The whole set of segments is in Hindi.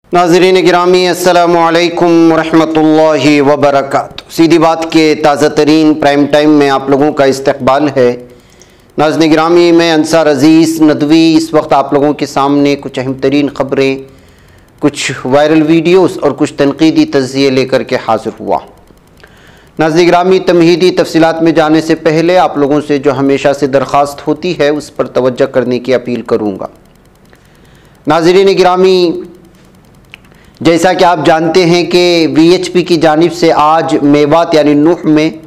नाज़रीन गिरामी अस्सलामु अलैकुम वरहमतुल्लाहि वबरकातुहू। सीधी बात के ताज़ा तरीन प्राइम टाइम में आप लोगों का इस्तकबाल है। नाज़रीन गिरामी, मैं अंसार अज़ीज़ नदवी इस वक्त आप लोगों के सामने कुछ अहम तरीन ख़बरें, कुछ वायरल वीडियोस और कुछ तनकीदी तज़किये लेकर के हाज़िर हुआ। नाज़रीन गिरामी, तमहीदी तफसीलात में जाने से पहले आप लोगों से जो हमेशा से दरख्वास्त होती है उस पर तवज्जो करने की अपील करूँगा। नाज़रीन गिरामी, जैसा कि आप जानते हैं कि VHP की जानिब से आज मेवात यानी नूह में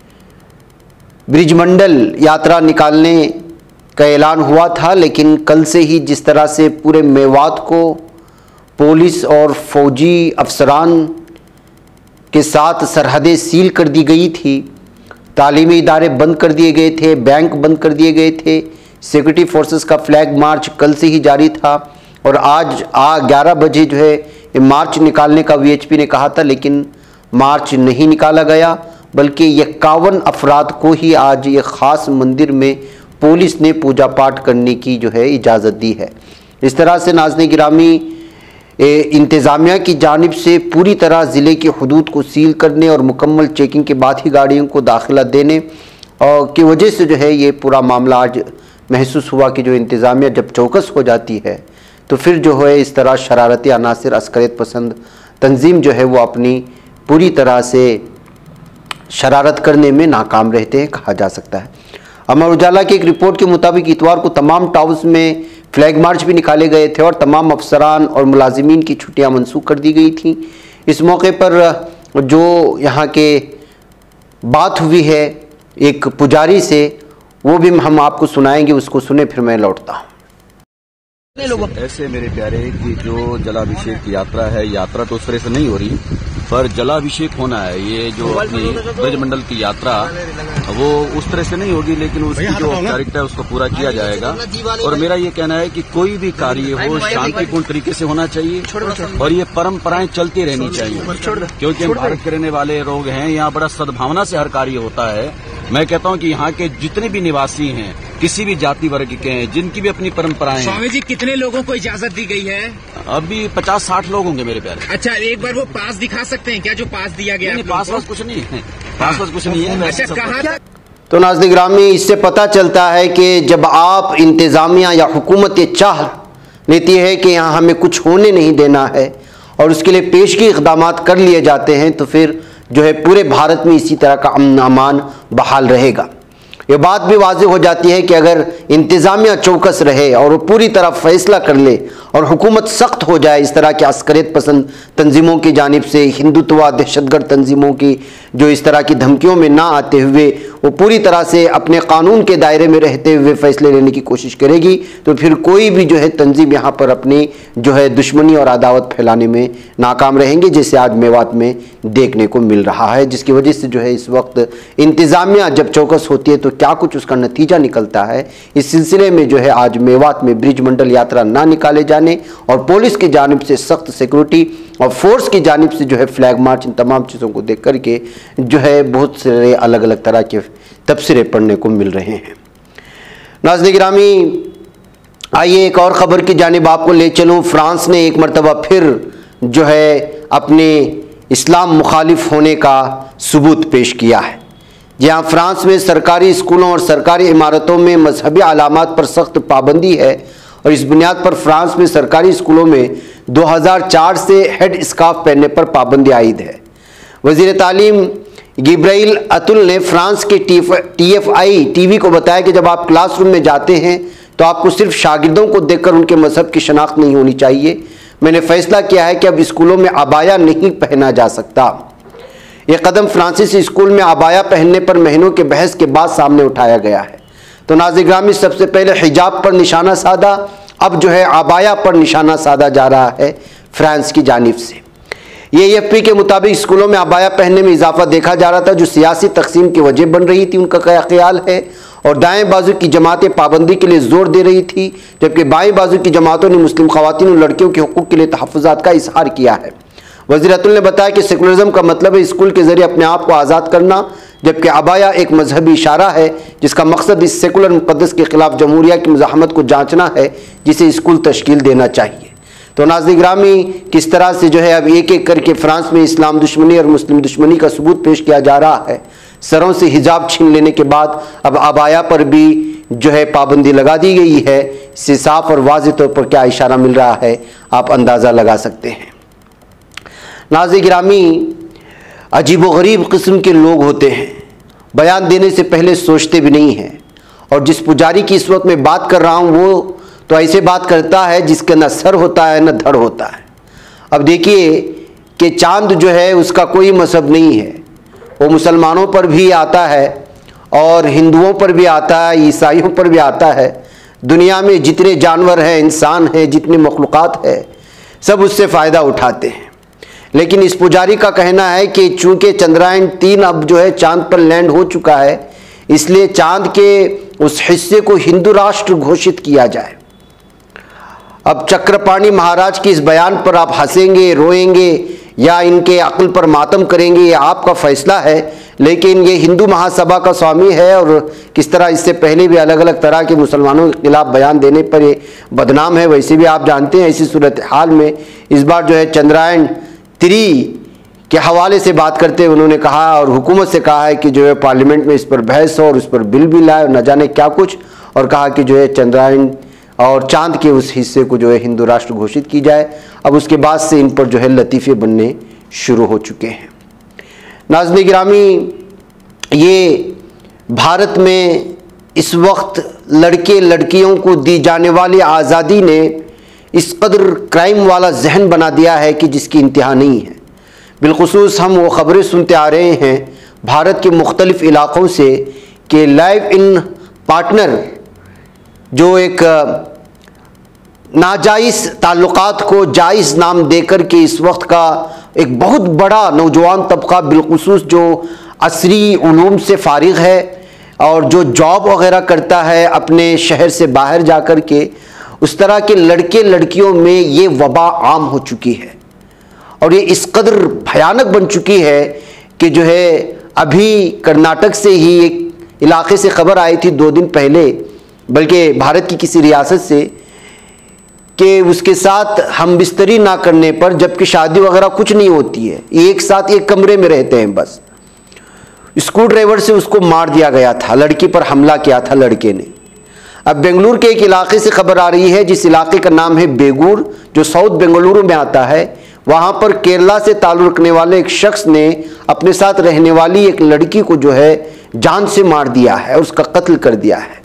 ब्रिजमंडल यात्रा निकालने का ऐलान हुआ था, लेकिन कल से ही जिस तरह से पूरे मेवात को पुलिस और फौजी अफसरान के साथ सरहदें सील कर दी गई थी, तालीमी इदारे बंद कर दिए गए थे, बैंक बंद कर दिए गए थे, सिक्योरिटी फोर्सेस का फ्लैग मार्च कल से ही जारी था और आज 11 बजे जो है मार्च निकालने का VHP ने कहा था, लेकिन मार्च नहीं निकाला गया, बल्कि 51 अफराद को ही आज एक ख़ास मंदिर में पुलिस ने पूजा पाठ करने की जो है इजाज़त दी है। इस तरह से नाज़रीन गिरामी, इंतज़ामिया की जानिब से पूरी तरह ज़िले की हदूद को सील करने और मुकम्मल चेकिंग के बाद ही गाड़ियों को दाखिला देने और की वजह से जो है ये पूरा मामला आज महसूस हुआ कि जो इंतज़ामिया जब चौकस हो जाती है तो फिर जो है इस तरह शरारती अनासिर, अस्करियत पसंद तंजीम जो है वो अपनी पूरी तरह से शरारत करने में नाकाम रहते हैं, कहा जा सकता है। अमर उजाला की एक रिपोर्ट के मुताबिक इतवार को तमाम टाउन्स में फ्लैग मार्च भी निकाले गए थे और तमाम अफसरान और मुलाजिमीन की छुट्टियां मनसूख कर दी गई थी। इस मौके पर जो यहाँ के बात हुई है एक पुजारी से, वो भी हम आपको सुनाएंगे, उसको सुने फिर मैं लौटता हूँ। ऐसे मेरे प्यारे कि जो जलाभिषेक की यात्रा है, यात्रा तो उस तरह से नहीं हो रही पर जलाभिषेक होना है। ये जो अपनी ब्रजमंडल की यात्रा वो उस तरह से नहीं होगी, लेकिन उसकी जो औपचारिकता है उसको पूरा किया जाएगा। और मेरा ये कहना है कि कोई भी कार्य हो शांतिपूर्ण तरीके से होना चाहिए और ये परंपराएं चलती रहनी चाहिए, क्योंकि हम भारत के रहने वाले लोग हैं। यहाँ बड़ा सद्भावना से हर कार्य होता है। मैं कहता हूँ कि यहाँ के जितने भी निवासी हैं, किसी भी जाति वर्ग के हैं, जिनकी भी अपनी परंपराएं हैं। स्वामी जी, कितने लोगों को इजाजत दी गई है? अभी 50-60 लोग होंगे मेरे प्यारे। अच्छा, एक बार वो पास दिखा सकते हैं क्या, जो पास दिया गया? नहीं, पास कुछ नहीं है, पास कुछ नहीं है। अच्छा, कहाँ? तो नाज़रीन गिरामी, इससे पता चलता है कि जब आप इंतज़ामिया या हुकूमत चाह लेती है कि यहाँ हमें कुछ होने नहीं देना है और उसके लिए पेशगी इक़दाम कर लिए जाते हैं, तो फिर जो है पूरे भारत में इसी तरह का अमन अमान बहाल रहेगा। ये बात भी वाज़ेह हो जाती है कि अगर इंतज़ामिया चौकस रहे और वो पूरी तरह फैसला कर ले और हुकूमत सख्त हो जाए इस तरह की अस्करियत पसंद तंजीमों की जानिब से, हिंदुत्व दहशतगर्द तंजीमों की जो इस तरह की धमकियों में ना आते हुए वो पूरी तरह से अपने कानून के दायरे में रहते हुए फैसले लेने की कोशिश करेगी, तो फिर कोई भी जो है तंजीम यहाँ पर अपनी जो है दुश्मनी और अदावत फैलाने में नाकाम रहेंगे, जैसे आज मेवात में देखने को मिल रहा है। जिसकी वजह से जो है इस वक्त इंतज़ामिया जब चौकस होती है तो क्या कुछ उसका नतीजा निकलता है, इस सिलसिले में जो है आज मेवात में ब्रिजमंडल यात्रा ना निकाले जाने और पुलिस की जानिब से सख्त सिक्योरिटी और फोर्स की जानिब से जो है फ्लैग मार्च, इन तमाम चीज़ों को देख करके जो है बहुत सारे अलग अलग तरह के तबसरे पढ़ने को मिल रहे हैं। नाज़रीन गिरामी, आइए एक और ख़बर की जानिब आपको ले चलूँ। फ्रांस ने एक मरतबा फिर जो है अपने इस्लाम मुखालिफ होने का सबूत पेश किया है। जहाँ फ्रांस में सरकारी स्कूलों और सरकारी इमारतों में मजहबी अलामात पर सख्त पाबंदी है और इस बुनियाद पर फ्रांस में सरकारी स्कूलों में 2004 से हेड स्कार्फ पहनने पर पाबंदी आयद है। वज़ीर तालीम गिब्राइल अतुल ने फ्रांस के TFI TV को बताया कि जब आप क्लासरूम में जाते हैं तो आपको सिर्फ शागिर्दों को देखकर उनके मजहब की शनाख्त नहीं होनी चाहिए। मैंने फैसला किया है कि अब स्कूलों में अबाया नहीं पहना जा सकता। यह कदम फ्रांसीसी स्कूल में अबाया पहनने पर महीनों के बहस के बाद सामने उठाया गया है। तो नाज़रीन गिरामी, सबसे पहले हिजाब पर निशाना साधा, अब जो है अबाया पर निशाना साधा जा रहा है फ्रांस की जानिब से। AFP के मुताबिक स्कूलों में अबाया पहनने में इजाफा देखा जा रहा था, जो सियासी तकसीम की वजह बन रही थी, उनका क्या ख्याल है। और दाएं बाजू की जमातें पाबंदी के लिए जोर दे रही थी, जबकि बाएं बाजू की जमातों ने मुस्लिम ख़वातीन और लड़कियों के हुकूक के लिए तहफ़्फ़ुज़ात का इजहार किया है। वज़ीर अतुल ने बताया कि सेकुलरिज्म का मतलब है स्कूल के ज़रिए अपने आप को आज़ाद करना, जबकि अबाया एक मजहबी इशारा है जिसका मकसद इस सेकुलर मुक़द्दस के खिलाफ जमहूरिया की मुज़ाहमत को जांचना है, जिसे स्कूल तश्कील देना चाहिए। तो नाज़रीन गिरामी, किस तरह से जो है अब एक एक करके फ्रांस में इस्लाम दुश्मनी और मुस्लिम दुश्मनी का सबूत पेश किया जा रहा है। सरों से हिजाब छीन लेने के बाद अब अबाया पर भी जो है पाबंदी लगा दी गई है। इससे साफ और वाज़ेह तौर पर क्या इशारा मिल रहा है, आप अंदाज़ा लगा सकते हैं। नाज़रीन गिरामी, अजीब व गरीब किस्म के लोग होते हैं, बयान देने से पहले सोचते भी नहीं हैं। और जिस पुजारी की इस वक्त मैं बात कर रहा हूँ वो तो ऐसे बात करता है जिसके न सर होता है न धड़ होता है। अब देखिए कि चांद जो है उसका कोई मजहब नहीं है, वो मुसलमानों पर भी आता है और हिंदुओं पर भी आता है, ईसाइयों पर भी आता है। दुनिया में जितने जानवर हैं, इंसान हैं, जितने मखलूक़ात हैं, सब उससे फ़ायदा उठाते हैं। लेकिन इस पुजारी का कहना है कि चूँकि चंद्रयान 3 अब जो है चांद पर लैंड हो चुका है, इसलिए चांद के उस हिस्से को हिंदू राष्ट्र घोषित किया जाए। अब चक्रपाणी महाराज के इस बयान पर आप हंसेंगे, रोएंगे या इनके अक्ल पर मातम करेंगे, ये आपका फैसला है। लेकिन ये हिंदू महासभा का स्वामी है और किस तरह इससे पहले भी अलग अलग तरह के मुसलमानों के खिलाफ बयान देने पर ये बदनाम है, वैसे भी आप जानते हैं। ऐसी सूरत हाल में इस बार जो है चंद्रयान 3 के हवाले से बात करते हुए उन्होंने कहा और हुकूमत से कहा है कि जो है पार्लियामेंट में इस पर बहस हो और उस पर बिल भी लाए और न जाने क्या कुछ, और कहा कि जो है चंद्रयान और चांद के उस हिस्से को जो है हिंदू राष्ट्र घोषित की जाए। अब उसके बाद से इन पर जो है लतीफ़े बनने शुरू हो चुके हैं। नाज़रीन गिरामी, ये भारत में इस वक्त लड़के लड़कियों को दी जाने वाली आज़ादी ने इस कदर क्राइम वाला जहन बना दिया है कि जिसकी इंतहा नहीं है। बिलखुसूस हम वो ख़बरें सुनते आ रहे हैं भारत के मुख्तलिफ़ इलाक़ों से कि लाइव इन पार्टनर जो एक नाजायज़ ताल्लुक़ात को जायज़ नाम देकर के इस वक्त का एक बहुत बड़ा नौजवान तबका, बिलखुसूस जो असरी उलूम से फारिग है और जो जॉब वगैरह करता है अपने शहर से बाहर जाकर के, उस तरह के लड़के लड़कियों में ये वबा आम हो चुकी है और ये इस कदर भयानक बन चुकी है कि जो है अभी कर्नाटक से ही एक इलाके से खबर आई थी 2 दिन पहले, बल्कि भारत की किसी रियासत से, कि उसके साथ हम बिस्तरी ना करने पर, जबकि शादी वगैरह कुछ नहीं होती है, एक साथ एक कमरे में रहते हैं, बस स्क्रू ड्राइवर से उसको मार दिया गया था, लड़की पर हमला किया था लड़के ने। अब बेंगलुरु के एक इलाके से खबर आ रही है जिस इलाके का नाम है बेगूर, जो साउथ बेंगलुरु में आता है। वहाँ पर केरला से ताल्लुक़ रखने वाले एक शख्स ने अपने साथ रहने वाली एक लड़की को जो है जान से मार दिया है, उसका कत्ल कर दिया है।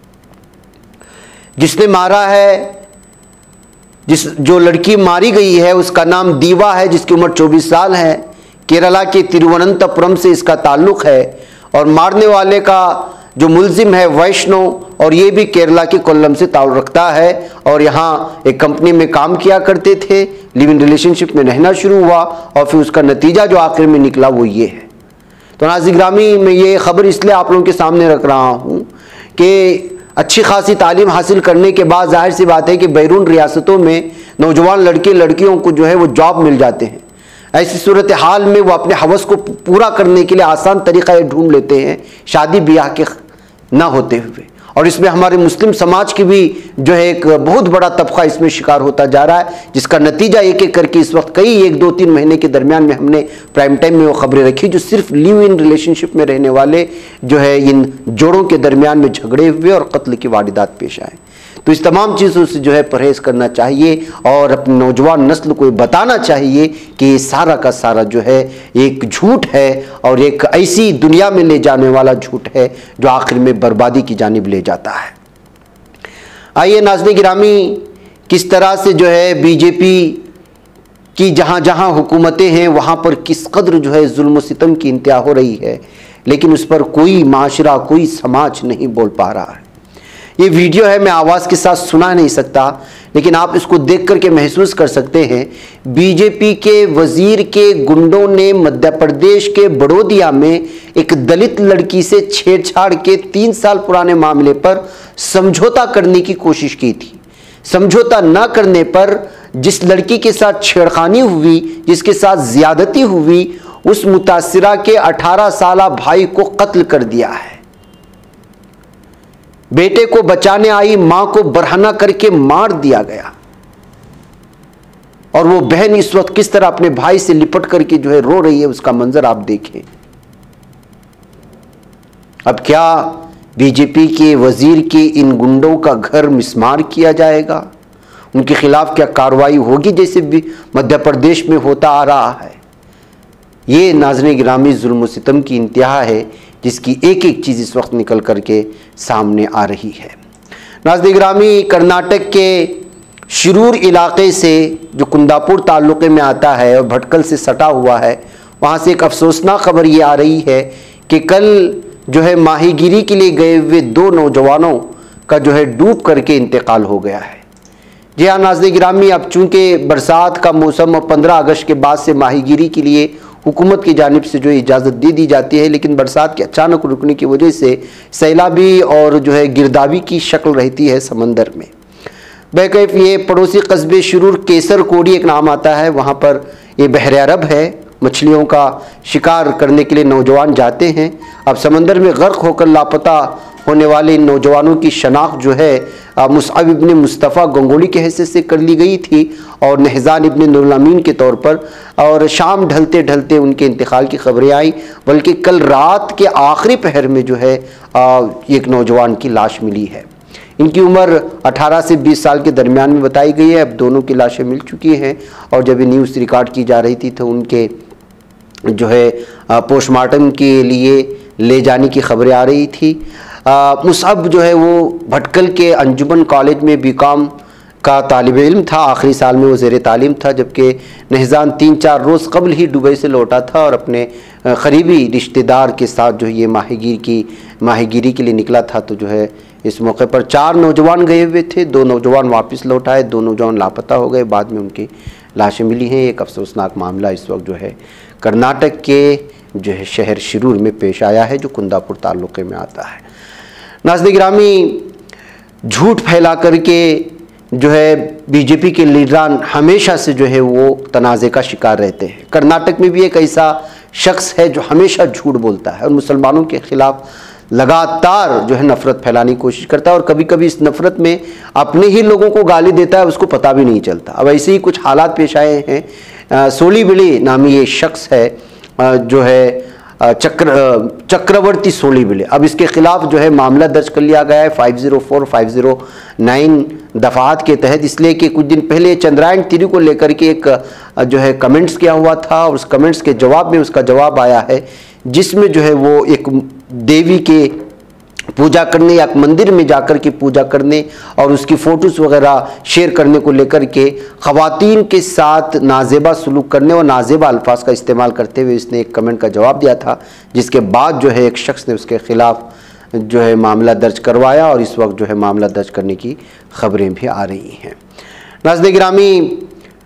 जिसने मारा है, जो लड़की मारी गई है उसका नाम दीवा है, जिसकी उम्र 24 साल है। केरला के तिरुवनंतपुरम से इसका ताल्लुक़ है और मारने वाले का जो मुलजिम है वैष्णव, और ये भी केरला के कोल्लम से ताल्लुक़ रखता है और यहाँ एक कंपनी में काम किया करते थे। लिव इन रिलेशनशिप में रहना शुरू हुआ और फिर उसका नतीजा जो आखिर में निकला वो ये है। तो नाज़रीन गिरामी, मैं ये ख़बर इसलिए आप लोगों के सामने रख रहा हूँ कि अच्छी खासी तालीम हासिल करने के बाद जाहिर सी बात है कि बैरून रियासतों में नौजवान लड़के लड़कियों को जो है वो जॉब मिल जाते हैं। ऐसी सूरत हाल में वो अपने हवस को पूरा करने के लिए आसान तरीक़ा ढूंढ लेते हैं शादी ब्याह के ना होते हुए, और इसमें हमारे मुस्लिम समाज की भी जो है एक बहुत बड़ा तबका इसमें शिकार होता जा रहा है, जिसका नतीजा एक एक करके इस वक्त कई 1-2-3 महीने के दरमियान में हमने प्राइम टाइम में वो खबरें रखी जो सिर्फ लिव इन रिलेशनशिप में रहने वाले जो है इन जोड़ों के दरमियान में झगड़े हुए और कत्ल की वारदात पेश आए। तो इस तमाम चीज़ों से जो है परहेज़ करना चाहिए और अपनी नौजवान नस्ल को बताना चाहिए कि ये सारा का सारा जो है एक झूठ है और एक ऐसी दुनिया में ले जाने वाला झूठ है जो आखिर में बर्बादी की जानिब ले जाता है। आइए नाज़रीन गिरामी, किस तरह से जो है बीजेपी की जहाँ जहाँ हुकूमतें हैं वहाँ पर किस कदर जो है जुल्म सितम की इंतहा हो रही है, लेकिन उस पर कोई माशरा, कोई समाज नहीं बोल पा रहा है। ये वीडियो है, मैं आवाज़ के साथ सुना नहीं सकता, लेकिन आप इसको देख करके महसूस कर सकते हैं। बीजेपी के वजीर के गुंडों ने मध्य प्रदेश के बड़ौदिया में एक दलित लड़की से छेड़छाड़ के 3 साल पुराने मामले पर समझौता करने की कोशिश की थी। समझौता न करने पर जिस लड़की के साथ छेड़खानी हुई, जिसके साथ ज्यादती हुई, उस मुतासिरा के 18 साला भाई को कत्ल कर दिया है। बेटे को बचाने आई मां को बरहना करके मार दिया गया। और वो बहन इस वक्त किस तरह अपने भाई से लिपट करके जो है रो रही है, उसका मंजर आप देखें। अब क्या बीजेपी के वजीर के इन गुंडों का घर मिस्मार किया जाएगा? उनके खिलाफ क्या कार्रवाई होगी जैसे भी मध्य प्रदेश में होता आ रहा है? ये नाज़रीन गिरामी जुल्म सितम की इंतहा है, जिसकी एक एक चीज़ इस वक्त निकल करके सामने आ रही है। नाज़रीन गिरामी, कर्नाटक के शिरूर इलाके से जो कुंदापुर ताल्लुक़े में आता है और भटकल से सटा हुआ है, वहाँ से एक अफसोसनाक खबर ये आ रही है कि कल जो है माहीगिरी के लिए गए हुए 2 नौजवानों का जो है डूब करके इंतकाल हो गया है। जी हाँ नाज़रीन गिरामी, अब चूँकि बरसात का मौसम और 15 अगस्त के बाद से माहीगिरी के लिए हुकूमत की जानिब से जो इजाज़त दे दी जाती है, लेकिन बरसात के अचानक रुकने की वजह से सैलाबी और जो है गिरदावी की शक्ल रहती है समंदर में। बैकैफ ये पड़ोसी कस्बे शिरूर केसर कोड़ी एक नाम आता है, वहाँ पर ये बहर अरब है, मछलियों का शिकार करने के लिए नौजवान जाते हैं। अब समंदर में गर्क होकर लापता होने वाले इन नौजवानों की शनाख्त जो है मुसअब इब्न मुस्तफ़ा गंगोली के हैसियत से कर ली गई थी और नहज़ान इब्न नूरुल अमीन के तौर पर, और शाम ढलते ढलते उनके इंतकाल की खबरें आई। बल्कि कल रात के आखिरी पहर में जो है एक नौजवान की लाश मिली है। इनकी उम्र 18 से 20 साल के दरमियान में बताई गई है। अब दोनों की लाशें मिल चुकी हैं और जब ये न्यूज़ रिकॉर्ड की जा रही थी तो उनके जो है पोस्टमार्टम के लिए ले जाने की खबरें आ रही थी। मुसअब जो है वो भटकल के अंजुमन कॉलेज में बीकॉम का तालिब इल्म था, आखिरी साल में वो ज़ेर तालीम था, जबकि नहज़ान 3-4 रोज़ कबल ही दुबई से लौटा था और अपने करीबी रिश्तेदार के साथ जो है ये माहीगिरी के लिए निकला था। तो जो है इस मौके पर 4 नौजवान गए हुए थे, 2 नौजवान वापस लौट आए, 2 नौजवान लापता हो गए, बाद में उनकी लाशें मिली हैं। एक अफसोसनाक मामला इस वक्त जो है कर्नाटक के जो है शहर शिरूर में पेश आया है, जो कुंदापुर ताल्लुक़े में आता है। नाज़रीन गिरामी, झूठ फैला करके जो है बीजेपी के लीडरान हमेशा से जो है वो तनाज़े का शिकार रहते हैं। कर्नाटक में भी एक ऐसा शख्स है जो हमेशा झूठ बोलता है और मुसलमानों के ख़िलाफ़ लगातार जो है नफ़रत फैलाने की कोशिश करता है और कभी कभी इस नफ़रत में अपने ही लोगों को गाली देता है, उसको पता भी नहीं चलता। अब ऐसे ही कुछ हालात पेश आए हैं। सोलीबिली नामी ये शख्स है जो है चक्रवर्ती सोलीबिली। अब इसके खिलाफ जो है मामला दर्ज कर लिया गया है 504, 509 दफ़ात के तहत, इसलिए कि कुछ दिन पहले चंद्रायन 3 को लेकर के एक जो है कमेंट्स किया हुआ था और उस कमेंट्स के जवाब में उसका जवाब आया है, जिसमें जो है वो एक देवी के पूजा करने या मंदिर में जाकर के पूजा करने और उसकी फ़ोटोज़ वगैरह शेयर करने को लेकर के ख़वातीन के साथ नाजेबा सलूक करने और नाजेबा अल्फाज का इस्तेमाल करते हुए इसने एक कमेंट का जवाब दिया था, जिसके बाद जो है एक शख्स ने उसके ख़िलाफ़ जो है मामला दर्ज करवाया और इस वक्त जो है मामला दर्ज करने की ख़बरें भी आ रही हैं। नाज़रीन गिरामी,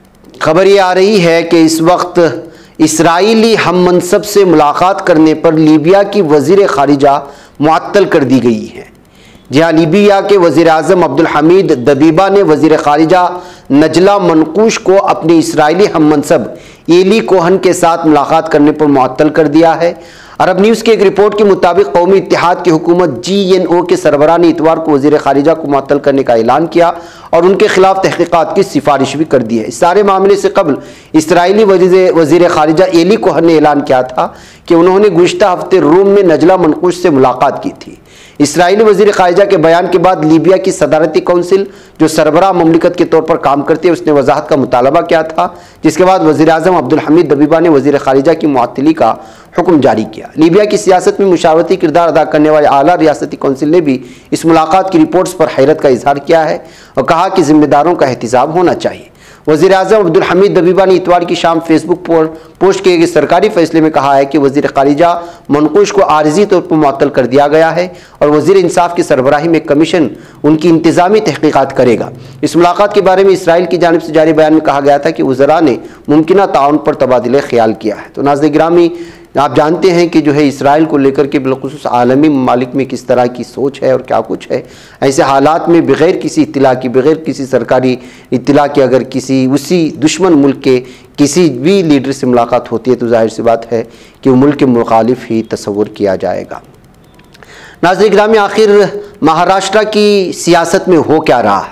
खबर ये आ रही है कि इस वक्त इसराइली हम मनसब से मुलाकात करने पर लीबिया की वज़ीर ख़ारिजा मुअत्तल कर दी गई है। जी हाँ, लीबिया के वज़ीर आज़म अब्दुल हमीद दबीबा ने वज़ीर ख़ारिजा नजला मनकूश को अपने इसराइली हम मनसब एली कोहन के साथ मुलाकात करने पर मुअत्तल कर दिया है। अरब न्यूज़ की एक रिपोर्ट के मुताबिक कौमी इत्तेहाद की हुकूमत GNO के सरबराह ने इतवार को वज़ीर ख़ारिजा को मुअत्तल करने का ऐलान किया और उनके खिलाफ तहक़ीक़ात की सिफारिश भी कर दी है। इस सारे मामले से कबल इसराइली वज़ीर ख़ारिजा एली कोहन ने ऐलान किया था कि उन्होंने गुज़िश्ता हफ्ते रोम में नजला मनकूश से मुलाकात की थी। इसराइली वज़ीर ख़ारिजा के बयान के बाद लीबिया की सदारती कौंसिल जो सरबराह ममलिकत के तौर पर काम करती है उसने वजाहत का मुतालबा किया था, जिसके बाद वज़ीर आज़म अब्दुल हमीद दबीबा ने वज़ीर ख़ारिजा की मुअत्तली का हुक्म जारी किया। लीबिया की सियासत में मुशावरती किरदार अदा करने वाले आला रियासती कौंसिल ने भी इस मुलाकात की रिपोर्ट्स पर हैरत का इजहार किया है और कहा कि जिम्मेदारों का एहतिसाब होना चाहिए। वज़ीर आज़म अब्दुल हमीद दबीबा ने इतवार की शाम फेसबुक पर पोस्ट किए गए सरकारी फैसले में कहा है कि वज़ीर ख़ारिजा मनकूश को आर्जी तौर पर मुअत्तल कर दिया गया है और वज़ीर इंसाफ की सरबराही में कमीशन उनकी इंतज़ामी तहक़ीक़ात करेगा। इस मुलाकात के बारे में इसराइल की जानिब से जारी बयान में कहा गया था कि वज़रा ने मुमकिन ताउन पर तबादिले ख्याल किया है। तो नाज़रीन गिरामी, आप जानते हैं कि जो है इसराइल को लेकर के बिलखुसूस आलमी ममालिक में किस तरह की सोच है और क्या कुछ है। ऐसे हालात में बग़ैर किसी इत्तिला की, बग़ैर किसी सरकारी इत्तिला के अगर किसी उसी दुश्मन मुल्क के किसी भी लीडर से मुलाकात होती है तो जाहिर सी बात है कि वो मुल्क के मुखालिफ ही तस्वुर किया जाएगा। नाज़रीन गिरामी, आखिर महाराष्ट्र की सियासत में हो क्या रहा है?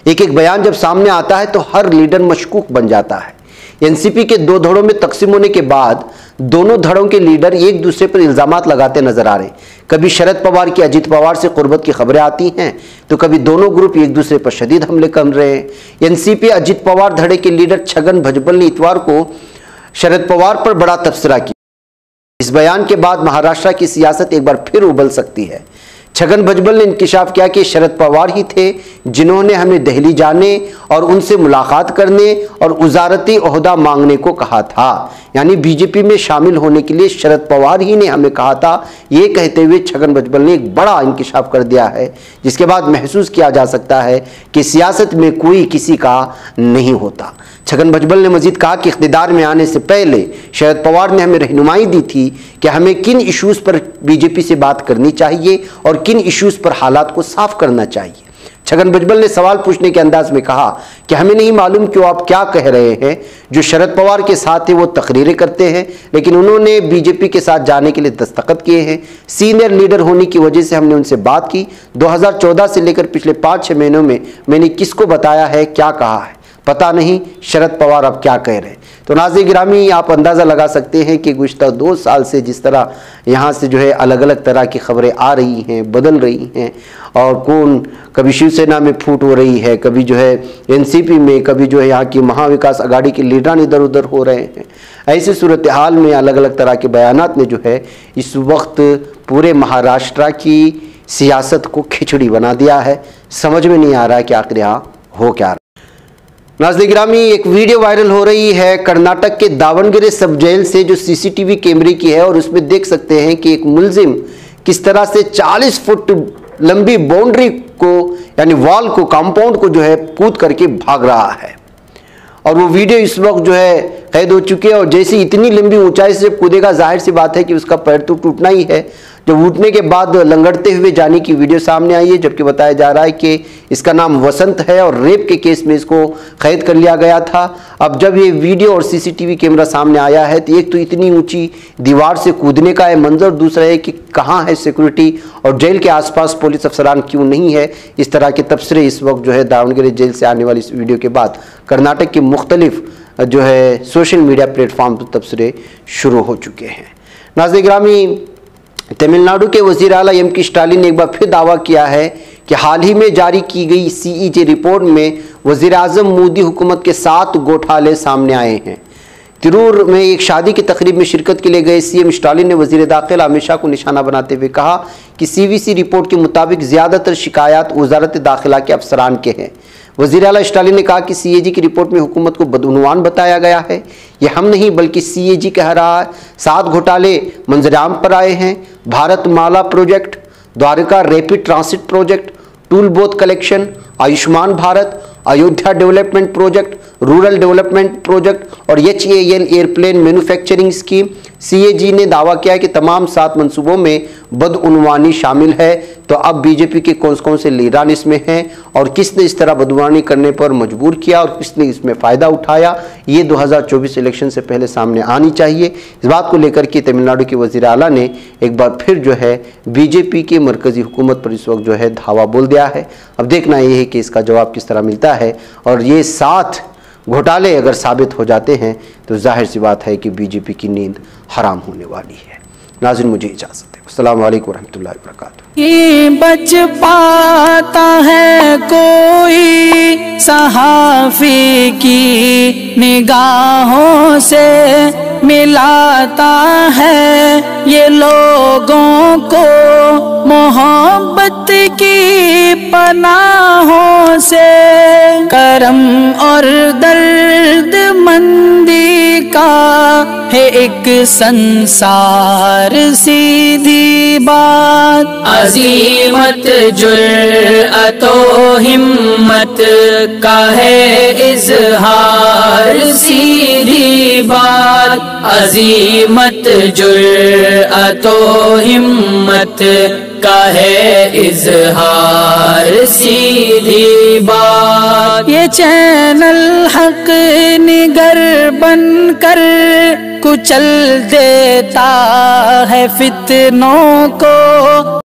एक एक बयान जब सामने आता है तो हर लीडर मशकूक बन जाता है। एनसीपी के दो धड़ों में तकसीम होने के बाद दोनों धड़ों के लीडर एक दूसरे पर इल्जामात लगाते नजर आ रहे। कभी शरद पवार की अजीत पवार से कुर्बत की खबरें आती हैं तो कभी दोनों ग्रुप एक दूसरे पर शदीद हमले कर रहे हैं। एनसीपी अजीत पवार धड़े के लीडर छगन भुजबल ने इतवार को शरद पवार पर बड़ा तबसरा किया। इस बयान के बाद महाराष्ट्र की सियासत एक बार फिर उबल सकती है। छगन भुजबल ने इंकिशाफ किया कि शरद पवार ही थे जिन्होंने हमें दिल्ली जाने और उनसे मुलाकात करने और वजारती ओहदा मांगने को कहा था, यानी बीजेपी में शामिल होने के लिए शरद पवार ही ने हमें कहा था। ये कहते हुए छगन भुजबल ने एक बड़ा इंकिशाफ कर दिया है, जिसके बाद महसूस किया जा सकता है कि सियासत में कोई किसी का नहीं होता। छगन भुजबल ने मजीद कहा कि इख्तिदार में आने से पहले शरद पवार ने हमें रहनुमाई दी थी कि हमें किन इश्यूज़ पर बीजेपी से बात करनी चाहिए और किन इश्यूज़ पर हालात को साफ करना चाहिए। छगन भुजबल ने सवाल पूछने के अंदाज में कहा कि हमें नहीं मालूम कि वो आप क्या कह रहे हैं। जो शरद पवार के साथ थे वो तकरीरें करते हैं, लेकिन उन्होंने बीजेपी के साथ जाने के लिए दस्तखत किए हैं। सीनियर लीडर होने की वजह से हमने उनसे बात की। 2014 से लेकर पिछले 5-6 महीनों में मैंने किसको बताया है, क्या कहा है, पता नहीं। शरद पवार अब क्या कह रहे हैं। तो नाज़रीन गिरामी, आप अंदाज़ा लगा सकते हैं कि गुज़श्ता 2 साल से जिस तरह यहाँ से जो है अलग अलग तरह की खबरें आ रही हैं, बदल रही हैं, और कौन कभी शिवसेना में फूट हो रही है, कभी जो है एनसीपी में, कभी जो है यहाँ की महाविकास आघाड़ी के लीडरान इधर उधर हो रहे हैं। ऐसी सूरत हाल में अलग अलग तरह के बयानात ने जो है इस वक्त पूरे महाराष्ट्र की सियासत को खिचड़ी बना दिया है। समझ में नहीं आ रहा है कि आखिर यहाँ हो क्या रहा है। नाज़रीन गिरामी, एक वीडियो वायरल हो रही है कर्नाटक के दावणगेरे सब जेल से, जो सीसीटीवी कैमरे की है, और उसमें देख सकते हैं कि एक मुलजिम किस तरह से 40 फुट लंबी बाउंड्री को, यानी वॉल को, कंपाउंड को जो है कूद करके भाग रहा है। और वो वीडियो इस वक्त जो है कैद हो चुकी है। और जैसे इतनी लंबी ऊंचाई से कूदेगा, जाहिर सी बात है कि उसका पैर तो टूटना ही है। जो उठने के बाद लंगड़ते हुए जाने की वीडियो सामने आई है, जबकि बताया जा रहा है कि इसका नाम वसंत है और रेप के केस में इसको कैद कर लिया गया था। अब जब ये वीडियो और सीसीटीवी कैमरा सामने आया है तो एक तो इतनी ऊंची दीवार से कूदने का है मंजर, दूसरा है कि कहाँ है सिक्योरिटी और जेल के आसपास पुलिस अफसरान क्यों नहीं है। इस तरह के तबसरे इस वक्त जो है दावणगेरे जेल से आने वाली इस वीडियो के बाद कर्नाटक के मुख्तलिफ जो है सोशल मीडिया प्लेटफॉर्म पर तबसरे शुरू हो चुके हैं। नाज़रीन गिरामी, तमिलनाडु के वज़ीर आला एम.के. स्टालिन ने एक बार फिर दावा किया है कि हाल ही में जारी की गई CAG रिपोर्ट में वज़ीर आज़म मोदी हुकूमत के 7 घोटाले सामने आए हैं। तिरूर में एक शादी की तकरीब में शिरकत के लिए गए CM स्टालिन ने वज़ीर दाखिला अमित शाह को निशाना बनाते हुए कहा कि CVC रिपोर्ट के मुताबिक ज़्यादातर शिकायत वज़ारत दाखिला के अफसरान के हैं। वज़ीर आला स्टालिन ने कहा कि CAG की रिपोर्ट में हुकूमत को बदउनवान बताया गया है। ये हम नहीं बल्कि CAG कह रहा है। 7 घोटाले मंजराम पर आए हैं। Bharatmala project, Dwarka rapid transit project, toll booth collection, Ayushman Bharat, Ayodhya development project, rural development project और HAL airplane manufacturing scheme. CAG ने दावा किया कि तमाम 7 मंसूबों में बदउनवानी शामिल है। तो अब बीजेपी के कौन से लीडरान इसमें हैं और किसने इस तरह बदउनवानी करने पर मजबूर किया और किसने इसमें फ़ायदा उठाया, ये 2024 इलेक्शन से पहले सामने आनी चाहिए। इस बात को लेकर के तमिलनाडु के वज़ीर आला ने एक बार फिर जो है बीजेपी की मरकज़ी हुकूमत पर इस वक्त जो है धावा बोल दिया है। अब देखना ये है कि इसका जवाब किस तरह मिलता है। और ये 7 घोटाले अगर साबित हो जाते हैं तो जाहिर सी बात है कि बीजेपी की नींद हराम होने वाली है। नाज़रीन, मुझे इजाज़त है। अस्सलाम वालेकुम रहमतुल्लाहि व बरकातुहू। ये बच पाता है कोई सहाफ़ी की निगाहों से, मिलाता है ये लोगों को मोहब्बत की पनाहों से। करम और दर्द मंदी का है एक संसार, सीधी बात। अज़ीमत जुर्अतो हिम्मत का है इज़हार, सीधी बात। अज़ीमत जुर्अतो हिम्मत का है इज़हार, सीधी बात। ये चैनल हक निगर बनकर कुचल देता है फितनों को।